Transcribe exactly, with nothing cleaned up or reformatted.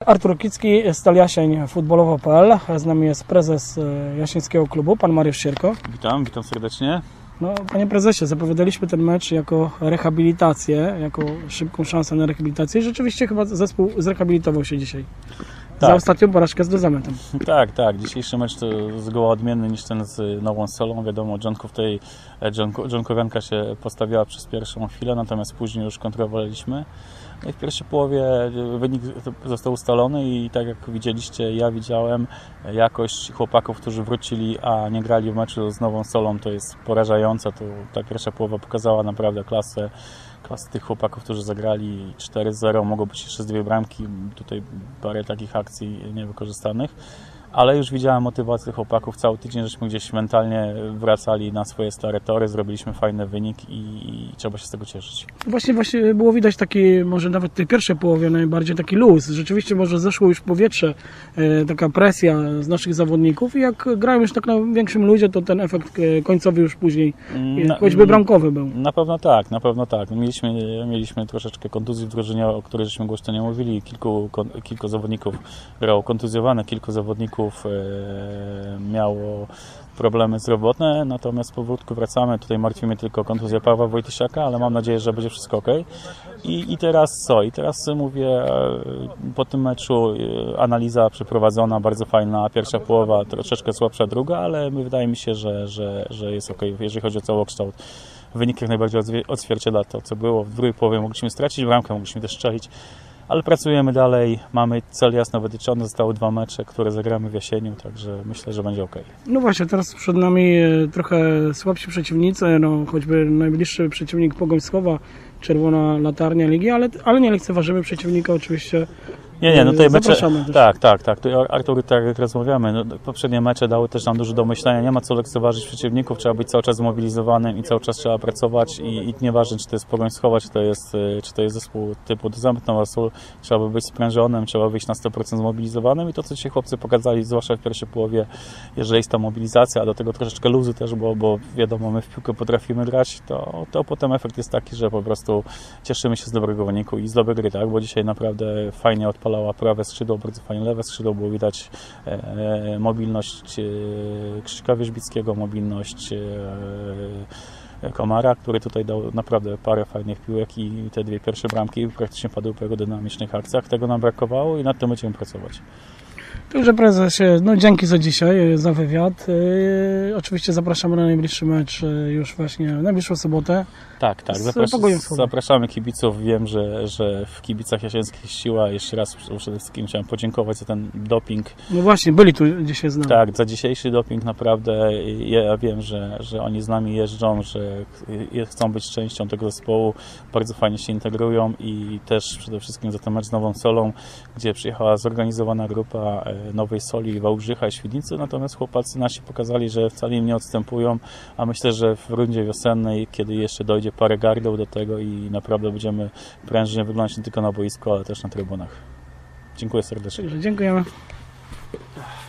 Artur Kicki, Stal Jasień, futbolowo kropka pe el. Z nami jest prezes Jasińskiego klubu, pan Mariusz Sierko. Witam, witam serdecznie. No, panie prezesie, zapowiadaliśmy ten mecz jako rehabilitację, jako szybką szansę na rehabilitację i rzeczywiście chyba zespół zrehabilitował się dzisiaj. Tak. Za ostatnią porażkę z Dozametem. Tak, tak. Dzisiejszy mecz to zgoła odmienny niż ten z Nową Solą. Wiadomo, Dżonków tej Dżonkowianka się postawiała przez pierwszą chwilę, natomiast później już kontrolowaliśmy. No i w pierwszej połowie wynik został ustalony i tak jak widzieliście, ja widziałem jakość chłopaków, którzy wrócili, a nie grali w meczu z Nową Solą, to jest porażająca. To ta pierwsza połowa pokazała naprawdę klasę, klasę tych chłopaków, którzy zagrali cztery zero. Mogło być jeszcze z dwie bramki, tutaj parę takich akcji niewykorzystanych. Ale już widziałem motywację chłopaków. Cały tydzień żeśmy gdzieś mentalnie wracali na swoje stare tory, zrobiliśmy fajny wynik i, i trzeba się z tego cieszyć. Właśnie, właśnie było widać taki, może nawet w tej pierwszej połowie najbardziej taki luz. Rzeczywiście może zeszło już powietrze, e, taka presja z naszych zawodników i jak grają już tak na większym luzie, to ten efekt końcowy już później, na, choćby bramkowy był. Na pewno tak, na pewno tak. Mieliśmy, mieliśmy troszeczkę kontuzji w drużynie, o której żeśmy głośno nie mówili. Kilku, kilku zawodników grało kontuzjowane, kilku zawodników miało problemy zdrowotne, natomiast powolutku wracamy. Tutaj martwi mnie tylko kontuzja Pawła Wojtysiaka, ale mam nadzieję, że będzie wszystko ok. I, i teraz co? I teraz mówię, po tym meczu analiza przeprowadzona, bardzo fajna, pierwsza połowa, troszeczkę słabsza druga, ale wydaje mi się, że, że, że jest ok, jeżeli chodzi o całokształt. Wynik jak najbardziej odzwierciedla to, co było. W drugiej połowie mogliśmy stracić bramkę, mogliśmy też strzelić. Ale pracujemy dalej, mamy cel jasno wytyczony, zostały dwa mecze, które zagramy w jesieniu, także myślę, że będzie ok. No właśnie, teraz przed nami trochę słabsi przeciwnicy, no choćby najbliższy przeciwnik Pogoń Schowa, czerwona latarnia ligi, ale, ale nie lekceważymy przeciwnika oczywiście. Nie, nie, no tutaj mecze, też. tak, tak, tak. Tutaj Artur, tak jak rozmawiamy, no, poprzednie mecze dały też nam dużo do myślenia. Nie ma co lekceważyć przeciwników, trzeba być cały czas zmobilizowanym i cały czas trzeba pracować i, i nieważne, czy to jest Pogoń Schowa, czy to jest, czy to jest zespół typu Dozamet Nowa Sól, trzeba być sprężonym, trzeba być na sto procent zmobilizowanym i to, co dzisiaj chłopcy pokazali, zwłaszcza w pierwszej połowie, jeżeli jest ta mobilizacja, a do tego troszeczkę luzu też, bo, bo wiadomo, my w piłkę potrafimy grać, to, to potem efekt jest taki, że po prostu cieszymy się z dobrego wyniku i z dobrej gry, tak, bo dzisiaj naprawdę fajnie odpalał prawe skrzydło, bardzo fajnie lewe skrzydło, było widać e, mobilność e, Krzyśka Wierzbickiego, mobilność e, Komara, który tutaj dał naprawdę parę fajnych piłek i te dwie pierwsze bramki praktycznie padły po jego dynamicznych akcjach. Tego nam brakowało i nad tym będziemy pracować. Także prezesie, no dzięki za dzisiaj, za wywiad. Yy, oczywiście zapraszamy na najbliższy mecz już właśnie w najbliższą sobotę. Tak, tak. Zapraszam, zapraszamy kibiców. Wiem, że, że w kibicach jasińskich jest siła. Jeszcze raz przede wszystkim chciałem podziękować za ten doping. No właśnie, byli tu dzisiaj z nami. Tak, za dzisiejszy doping naprawdę. Ja wiem, że, że oni z nami jeżdżą, że chcą być częścią tego zespołu. Bardzo fajnie się integrują i też przede wszystkim za ten mecz z Nową Solą, gdzie przyjechała zorganizowana grupa Nowej Soli, Wałbrzycha i Świdnicy. Natomiast chłopacy nasi pokazali, że wcale im nie odstępują, a myślę, że w rundzie wiosennej, kiedy jeszcze dojdzie parę gardeł do tego i naprawdę będziemy prężnie wyglądać nie tylko na boisku, ale też na trybunach. Dziękuję serdecznie. Dziękujemy.